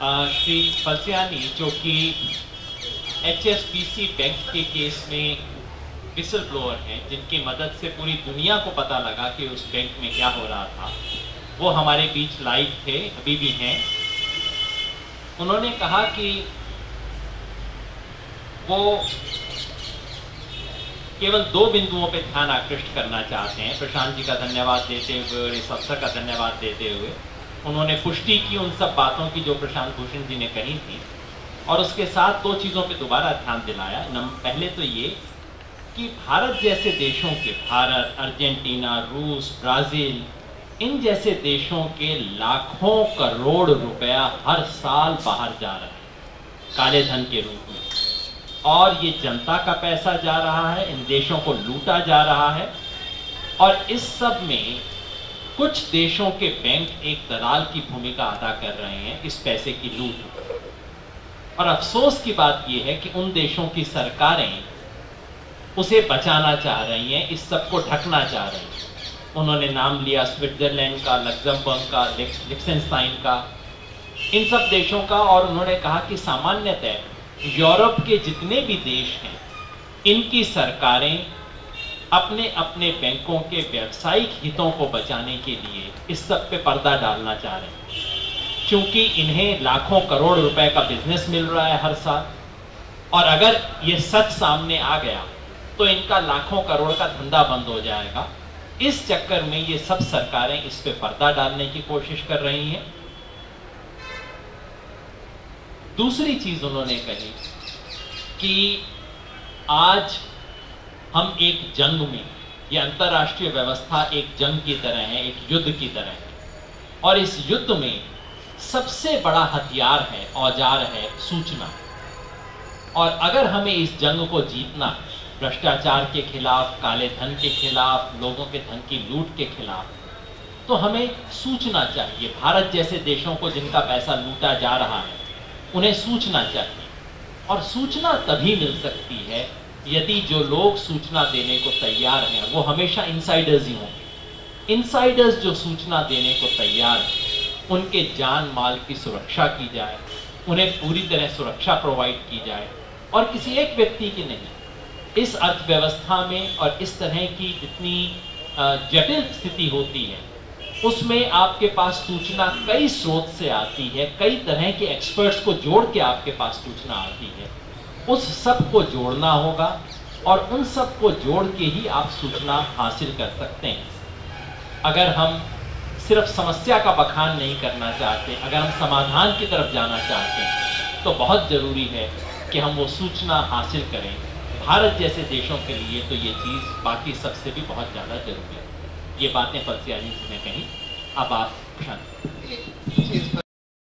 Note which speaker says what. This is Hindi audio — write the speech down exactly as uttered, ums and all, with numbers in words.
Speaker 1: श्री फलसियानी, जो कि H S B C bank के केस में विसल ब्लोअर हैं, जिनकी मदद से पूरी दुनिया को पता लगा कि उस बैंक में क्या हो रहा था, वो हमारे बीच लाइव थे, अभी भी हैं। उन्होंने कहा कि वो केवल दो बिंदुओं पे ध्यान आकृष्ट करना चाहते हैं। प्रशांत जी का धन्यवाद देते हुए और इस अवसर का धन्यवाद देते हुए उन्होंने पुष्टि की उन सब बातों की जो प्रशांत भूषण जी ने कही थी, और उसके साथ दो चीज़ों पे दोबारा ध्यान दिलाया। पहले तो ये कि भारत जैसे देशों के, भारत, अर्जेंटीना, रूस, ब्राज़ील, इन जैसे देशों के लाखों करोड़ रुपया हर साल बाहर जा रहा है काले धन के रूप में, और ये जनता का पैसा जा रहा है, इन देशों को लूटा जा रहा है। और इस सब में कुछ देशों के बैंक एक दलाल की भूमिका अदा कर रहे हैं इस पैसे की लूट। और अफसोस की बात यह है कि उन देशों की सरकारें उसे बचाना चाह रही हैं, इस सब को ढकना चाह रही हैं। उन्होंने नाम लिया स्विट्जरलैंड का, लग्जमबर्ग का, लिक्सेनस्टाइन का, इन सब देशों का, और उन्होंने कहा कि सामान्यतः यूरोप के जितने भी देश हैं, इनकी सरकारें अपने अपने बैंकों के व्यावसायिक हितों को बचाने के लिए इस सब पे पर्दा डालना चाह रहे हैं, क्योंकि इन्हें लाखों करोड़ रुपए का बिजनेस मिल रहा है हर साल। और अगर ये सच सामने आ गया तो इनका लाखों करोड़ का धंधा बंद हो जाएगा। इस चक्कर में ये सब सरकारें इस पे पर्दा डालने की कोशिश कर रही हैं। दूसरी चीज उन्होंने कही कि आज हम एक जंग में, ये अंतर्राष्ट्रीय व्यवस्था एक जंग की तरह है, एक युद्ध की तरह है, और इस युद्ध में सबसे बड़ा हथियार है, औजार है सूचना। और अगर हमें इस जंग को जीतना है, भ्रष्टाचार के खिलाफ, काले धन के खिलाफ, लोगों के धन की लूट के खिलाफ, तो हमें सूचना चाहिए। भारत जैसे देशों को जिनका पैसा लूटा जा रहा है, उन्हें सूचना चाहिए। और सूचना तभी मिल सकती है यदि जो लोग सूचना देने को तैयार हैं वो हमेशा इनसाइडर्स ही होंगे। इनसाइडर्स जो सूचना देने को तैयार हैं, उनके जान माल की सुरक्षा की जाए, उन्हें पूरी तरह सुरक्षा प्रोवाइड की जाए, और किसी एक व्यक्ति की नहीं। इस अर्थव्यवस्था में और इस तरह की इतनी जटिल स्थिति होती है, उसमें आपके पास सूचना कई स्रोत से आती है, कई तरह के एक्सपर्ट्स को जोड़ के आपके पास सूचना आती है। उस सब को जोड़ना होगा, और उन सब को जोड़ के ही आप सूचना हासिल कर सकते हैं। अगर हम सिर्फ समस्या का बखान नहीं करना चाहते, अगर हम समाधान की तरफ जाना चाहते हैं, तो बहुत ज़रूरी है कि हम वो सूचना हासिल करें। भारत जैसे देशों के लिए तो ये चीज़ बाकी सबसे भी बहुत ज़्यादा जरूरी है। ये बातें फलसियानी जी ने कही। अब आप प्रशांत।